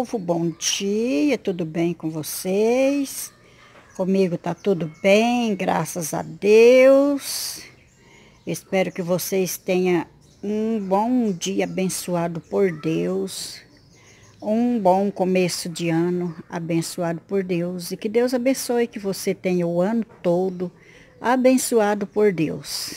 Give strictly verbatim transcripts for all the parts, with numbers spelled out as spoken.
povo, bom dia, tudo bem com vocês? Comigo tá tudo bem, graças a Deus. Espero que vocês tenham um bom dia abençoado por Deus, um bom começo de ano abençoado por Deus e que Deus abençoe que você tenha o ano todo abençoado por Deus.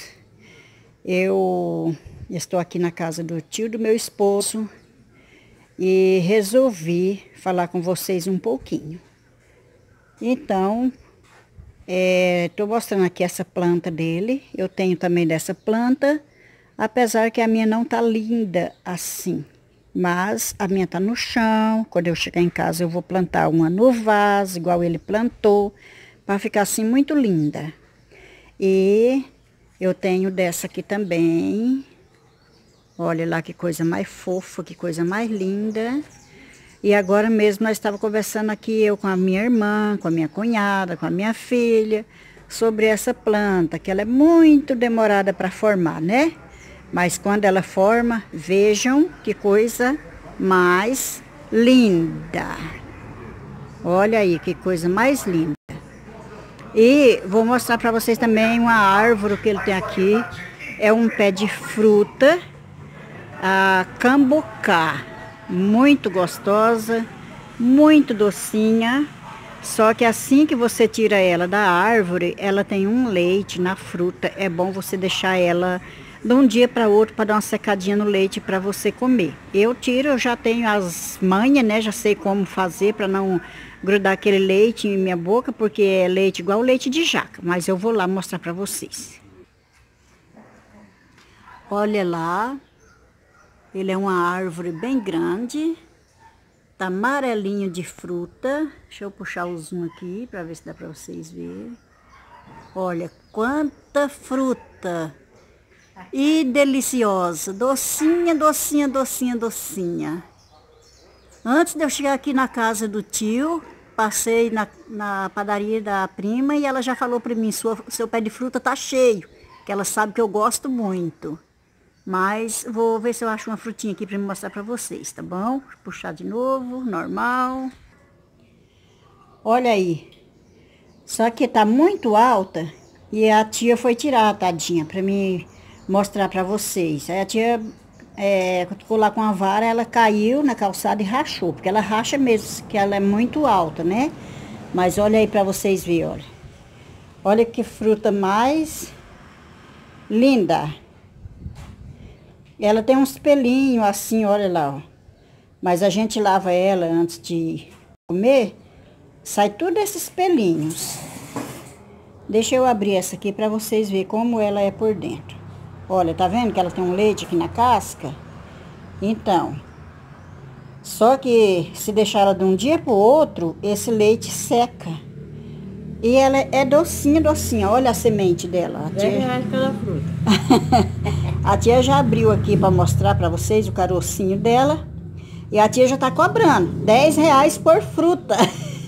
Eu estou aqui na casa do tio do meu esposo e resolvi falar com vocês um pouquinho. Então, estou é, mostrando aqui essa planta dele. Eu tenho também dessa planta, apesar que a minha não tá linda assim. Mas a minha tá no chão. Quando eu chegar em casa eu vou plantar uma no vaso, igual ele plantou, para ficar assim muito linda. E eu tenho dessa aqui também. Olha lá que coisa mais fofa, que coisa mais linda. E agora mesmo nós estávamos conversando aqui, eu com a minha irmã, com a minha cunhada, com a minha filha, sobre essa planta, que ela é muito demorada para formar, né? Mas quando ela forma, vejam que coisa mais linda. Olha aí que coisa mais linda. E vou mostrar para vocês também uma árvore que ele tem aqui. É um pé de fruta, a cambucá. Muito gostosa, muito docinha. Só que assim que você tira ela da árvore, ela tem um leite na fruta. É bom você deixar ela de um dia para outro para dar uma secadinha no leite para você comer. Eu tiro, eu já tenho as manhas, né? Já sei como fazer para não grudar aquele leite em minha boca, porque é leite igual leite de jaca. Mas eu vou lá mostrar para vocês. Olha lá. Ele é uma árvore bem grande. Tá amarelinho de fruta. Deixa eu puxar o zoom aqui para ver se dá para vocês verem. Olha quanta fruta. E deliciosa. Docinha, docinha, docinha, docinha. Antes de eu chegar aqui na casa do tio, passei na, na padaria da prima e ela já falou para mim, Sua, seu pé de fruta tá cheio. Que ela sabe que eu gosto muito. Mas vou ver se eu acho uma frutinha aqui para mostrar para vocês, tá bom? Puxar de novo, normal. Olha aí. Só que tá muito alta e a tia foi tirar, tadinha, para mim mostrar para vocês. Aí a tia é, ficou lá com a vara, ela caiu na calçada e rachou, porque ela racha mesmo, que ela é muito alta, né? Mas olha aí para vocês verem, olha. Olha que fruta mais linda. Ela tem uns pelinhos assim, olha lá, ó. Mas a gente lava ela antes de comer, sai tudo esses pelinhos. Deixa eu abrir essa aqui para vocês verem como ela é por dentro. Olha, tá vendo que ela tem um leite aqui na casca? Então, só que se deixar ela de um dia pro outro, esse leite seca. E ela é docinha, docinha. Olha a semente dela. dez reais cada fruta. A tia já abriu aqui para mostrar para vocês o carocinho dela. E a tia já tá cobrando dez reais por fruta.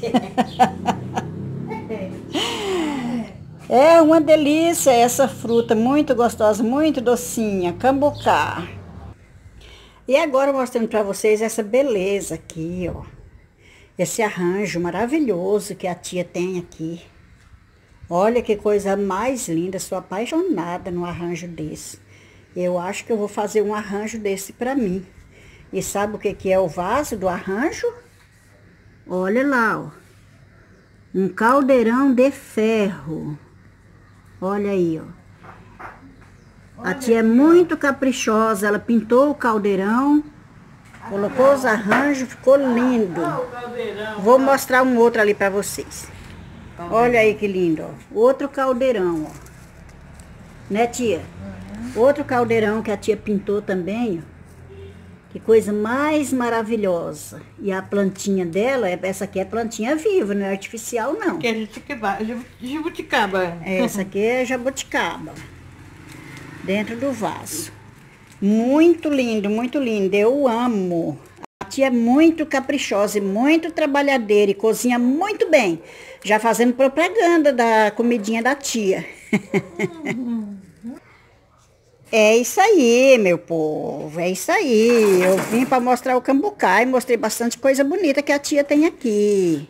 É uma delícia essa fruta, muito gostosa, muito docinha, cambucá. E agora mostrando para vocês essa beleza aqui, ó. Esse arranjo maravilhoso que a tia tem aqui. Olha que coisa mais linda, sou apaixonada no arranjo desse. Eu acho que eu vou fazer um arranjo desse para mim. E sabe o que que é o vaso do arranjo? Olha lá, ó. Um caldeirão de ferro. Olha aí, ó. A tia é muito caprichosa, ela pintou o caldeirão, colocou os arranjos, ficou lindo. Vou mostrar um outro ali para vocês. Olha aí que lindo, ó. Outro caldeirão, ó. Né, tia? Uhum. Outro caldeirão que a tia pintou também, ó. Que coisa mais maravilhosa. E a plantinha dela, essa aqui é plantinha viva, não é artificial, não. Que é jabuticaba. Essa aqui é jabuticaba. Dentro do vaso. Muito lindo, muito lindo. Eu amo. A tia é muito caprichosa e muito trabalhadeira e cozinha muito bem. Já fazendo propaganda da comidinha da tia. É isso aí, meu povo, é isso aí. Eu vim para mostrar o cambucá e mostrei bastante coisa bonita que a tia tem aqui.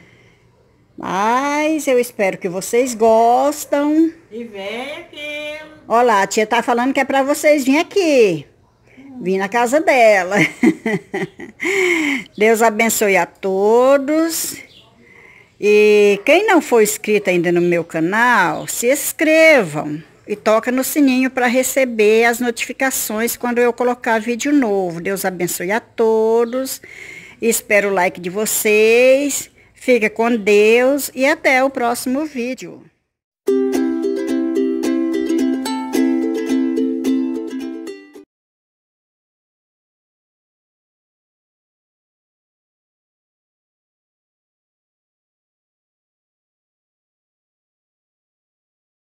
Mas eu espero que vocês gostam. E vem aqui. Olha lá, a tia tá falando que é para vocês virem aqui. Vim na casa dela. Deus abençoe a todos. E quem não for inscrito ainda no meu canal, se inscrevam. E toca no sininho para receber as notificações quando eu colocar vídeo novo. Deus abençoe a todos. Espero o like de vocês. Fica com Deus e até o próximo vídeo.